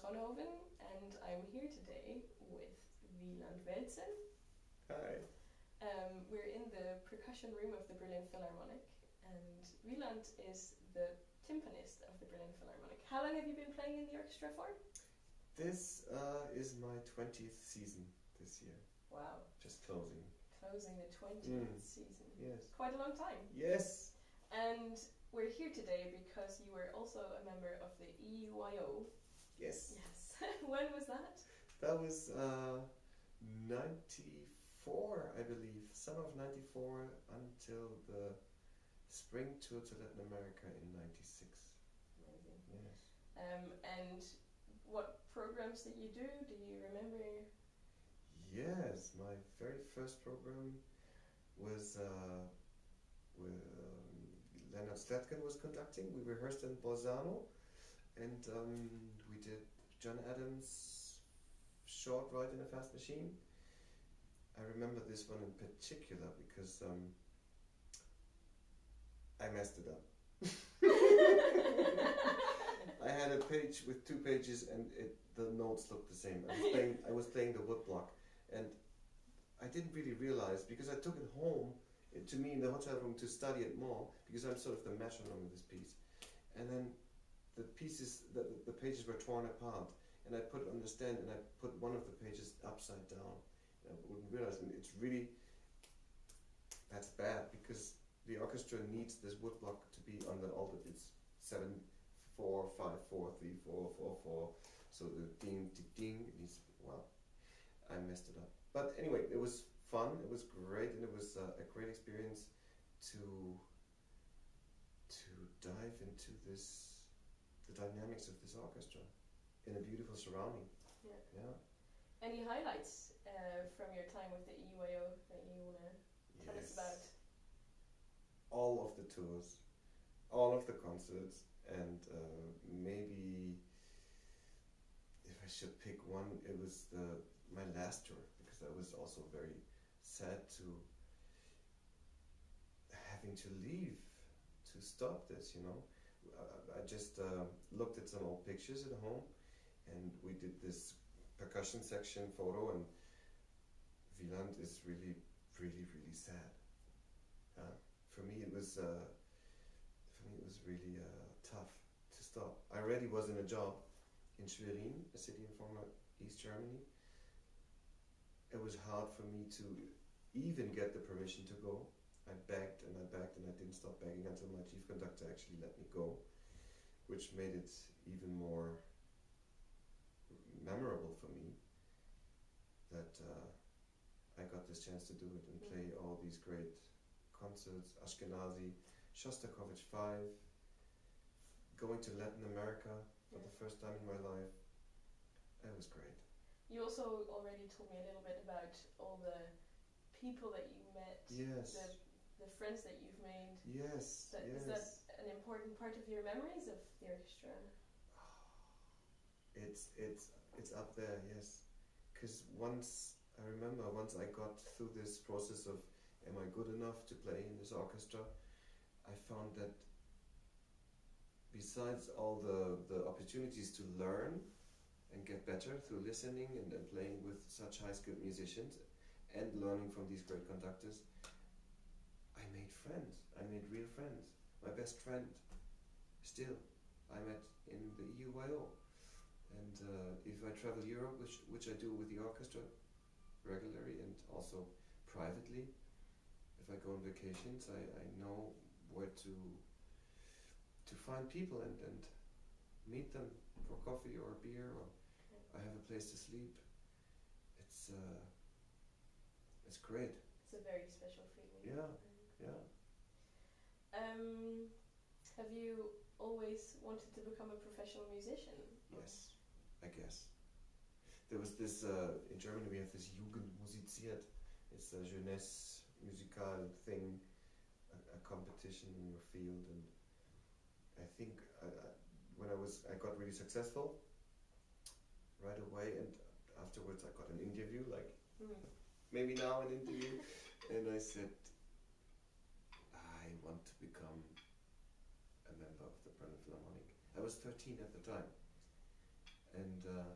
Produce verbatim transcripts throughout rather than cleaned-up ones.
Tonhoven, and I'm here today with Wieland Welzen. Hi. Um, we're in the percussion room of the Berlin Philharmonic, and Wieland is the timpanist of the Berlin Philharmonic. How long have you been playing in the orchestra for? This uh, is my twentieth season this year. Wow. Just closing. Closing the twentieth Mm. season. Yes. Quite a long time. Yes. And we're here today because you were also a member of the E U I O. Yes. Yes. When was that? That was uh, ninety-four, I believe. Summer of ninety-four until the spring tour to Latin America in ninety-six. Amazing. Yes. Um, and what programs did you do? Do you remember? Yes, my very first program was uh, with um, Leonard Slatkin was conducting. We rehearsed in Bolzano, and um, we did John Adams' Short Ride in a Fast Machine. I remember this one in particular because um, I messed it up. I had a page with two pages, and it, the notes looked the same. I was playing, I was playing the woodblock, and I didn't really realize because I took it home uh, to me in the hotel room to study it more because I'm sort of the metronome of this piece, and then the pieces, the, the pages were torn apart, and I put it on the stand, and I put one of the pages upside down. And I wouldn't realize, and it's really that's bad because the orchestra needs this woodblock to be on the alto. It's seven, four, five, four, three, four, four, four. So the ding, ding, ding. It needs. Well, I messed it up. But anyway, it was fun. It was great, and it was uh, a great experience to to dive into this, the dynamics of this orchestra in a beautiful surrounding. Yeah. Yeah. Any highlights uh, from your time with the E U I O that you want to tell us about? All of the tours, all of the concerts, and uh, maybe if I should pick one, it was the my last tour, because that was also very sad to having to leave, to stop this, you know. I, I just uh, looked at some old pictures at home, and we did this percussion section photo, and Wieland is really, really, really sad. Uh, for me, it was uh, for me it was really uh, tough to stop. I already was in a job in Schwerin, a city in former East Germany. It was hard for me to even get the permission to go. I begged and I begged and I didn't stop begging until my chief conductor actually let me go, which made it even more memorable for me that uh, I got this chance to do it and play all these great concerts, Ashkenazi, Shostakovich five, going to Latin America for Yeah. the first time in my life. It was great. You also already told me a little bit about all the people that you met, Yes. the, the friends that you've made. Yes, That, yes. Is that an important part of your memories of the orchestra? It's it's it's up there, yes. Because once I remember, once I got through this process of, am I good enough to play in this orchestra? I found that besides all the the opportunities to learn and get better through listening and, and playing with such high skilled musicians, and learning from these great conductors, I made friends. I made real friends. My best friend, still, I met in the E U I O. And uh, if I travel Europe, which which I do with the orchestra regularly and also privately, if I go on vacations, I, I know where to to find people and, and meet them for coffee or beer, or I have a place to sleep. It's uh, it's great. It's a very special feeling. Yeah, yeah. Um, have you always wanted to become a professional musician? Yes, I guess. There was this, uh, in Germany we have this Jugend musiziert. It's a jeunesse musicale thing, a, a competition in your field, and I think I, I, when I was, I got really successful right away, and afterwards I got an interview, like Mm. maybe now an interview, and I said, I want to become a member of the Berlin Philharmonic. I was thirteen at the time, and uh,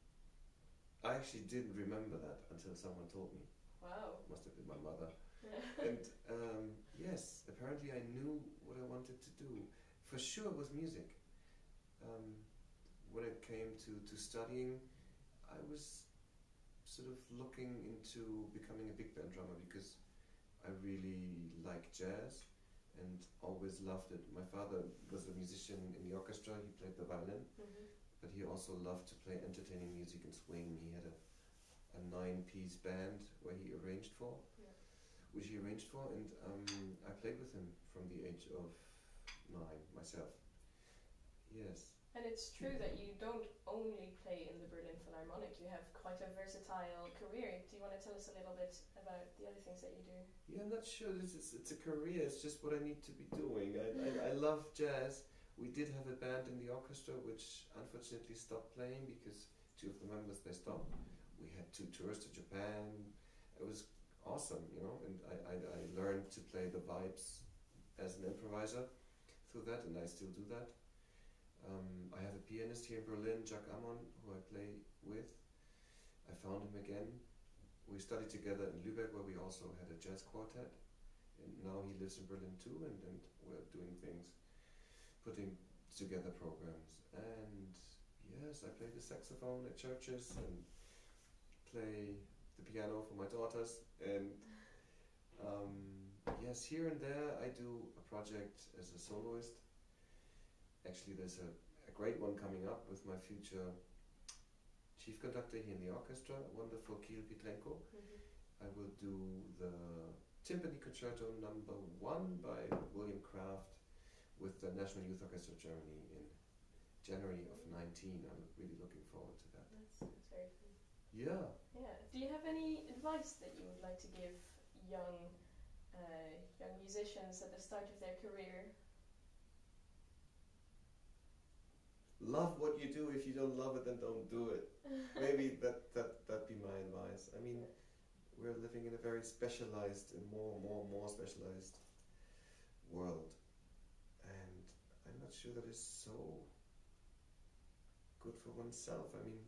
I actually didn't remember that until someone told me. Wow. Must have been my mother. Yeah. And um, yes, apparently I knew what I wanted to do. For sure it was music. Um, when it came to, to studying, I was sort of looking into becoming a big band drummer because I really like jazz and always loved it. My father was a musician in the orchestra, he played the violin, Mm-hmm. but he also loved to play entertaining music and swing. He had a, a nine-piece band where he arranged for, Yeah. which he arranged for, and um, I played with him from the age of nine myself. Yes. And it's true that you don't only play in the Berlin Philharmonic, you have quite a versatile career. Do you want to tell us a little bit about the other things that you do? Yeah, I'm not sure this is, it's a career, it's just what I need to be doing. I, I, I love jazz. We did have a band in the orchestra which unfortunately stopped playing because two of the members, they stopped. We had two tours to Japan. It was awesome, you know, and I, I, I learned to play the vibes as an improviser through that, and I still do that. Um, I have a pianist here in Berlin, Jack Ammon, who I play with. I found him again. We studied together in Lübeck, where we also had a jazz quartet. And now he lives in Berlin too, and, and we're doing things, putting together programs. And yes, I play the saxophone at churches and play the piano for my daughters. And um, yes, here and there I do a project as a soloist. Actually, there's a, a great one coming up with my future chief conductor here in the orchestra, wonderful Kirill Petrenko. Mm-hmm. I will do the Timpani Concerto number one by William Kraft with the National Youth Orchestra of Germany in January of nineteen. I'm really looking forward to that. That's, that's very fun. Yeah. Yeah. Do you have any advice that you would like to give young, uh, young musicians at the start of their career? Love what you do. If you don't love it, then don't do it. Maybe that that that'd be my advice. I mean, we're living in a very specialized and more more more specialized world, and I'm not sure that is so good for oneself. I mean,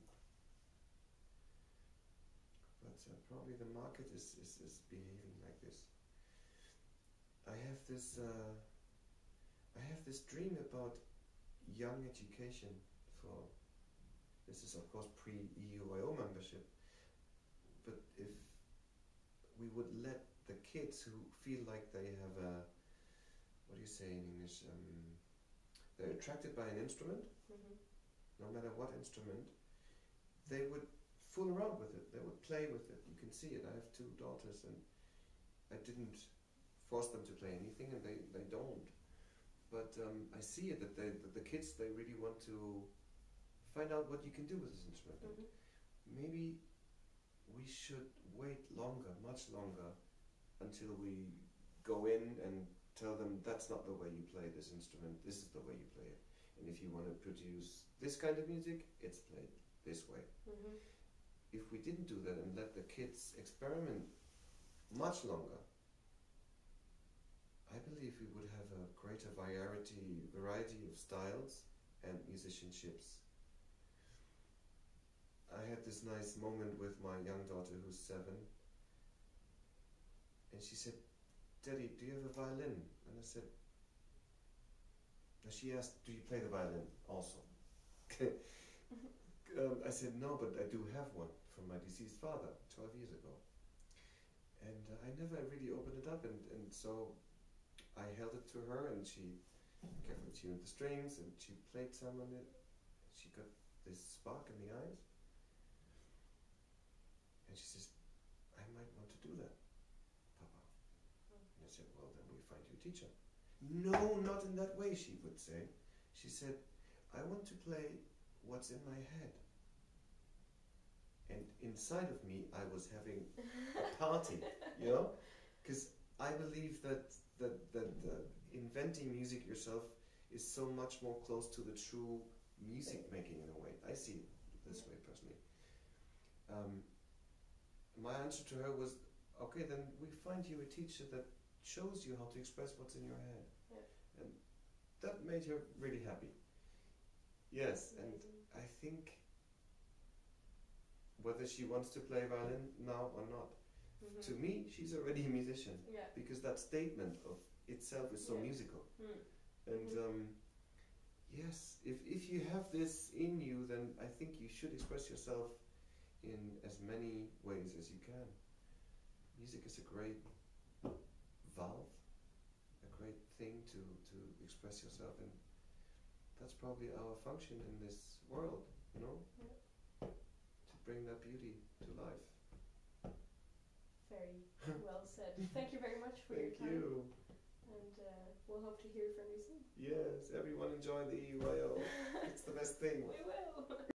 but uh, probably the market is, is is behaving like this. I have this uh, I have this dream about young education for, this is of course pre-E U I O membership, but if we would let the kids who feel like they have a, what do you say in English, um, they're attracted by an instrument, Mm-hmm. no matter what instrument, they would fool around with it, they would play with it. You can see it. I have two daughters and I didn't force them to play anything, and they, they don't. But um, I see it, that, they, that the kids, they really want to find out what you can do with this instrument. Mm-hmm. Maybe we should wait longer, much longer, until we go in and tell them that's not the way you play this instrument, this is the way you play it. And if you want to produce this kind of music, it's played this way. Mm-hmm. If we didn't do that and let the kids experiment much longer, I believe we would have a greater variety, variety of styles and musicianships. I had this nice moment with my young daughter who's seven, and she said, "Daddy, do you have a violin?" And I said, and she asked, "Do you play the violin also?" um, I said, "No, but I do have one from my deceased father twelve years ago." And uh, I never really opened it up, and, and so I held it to her, and she carefully tuned the strings, and she played some on it. She got this spark in the eyes, and she says, "I might want to do that, Papa." And I said, "Well, then we find you a teacher." "No, not in that way," she would say. She said, "I want to play what's in my head." And inside of me, I was having a party, you know, because I believe that that that uh, inventing music yourself is so much more close to the true music making in a way. I see it this way personally. Um, my answer to her was, "Okay, then we find you a teacher that shows you how to express what's in your head." Yeah. And that made her really happy. Yes, and Amazing. I think whether she wants to play violin now or not. Mhm. To me, she's already a musician Yeah. because that statement of itself is so Yeah. musical. Mm. And Mhm. um, yes, if if you have this in you, then I think you should express yourself in as many ways as you can. Music is a great valve, a great thing to, to express yourself, and that's probably our function in this world, you know? Yeah. To bring that beauty to life. Very well said. Thank you very much for your Thank time. you. And uh, we'll hope to hear from you soon. Yes, everyone enjoy the E Y O. It's the best thing. We will.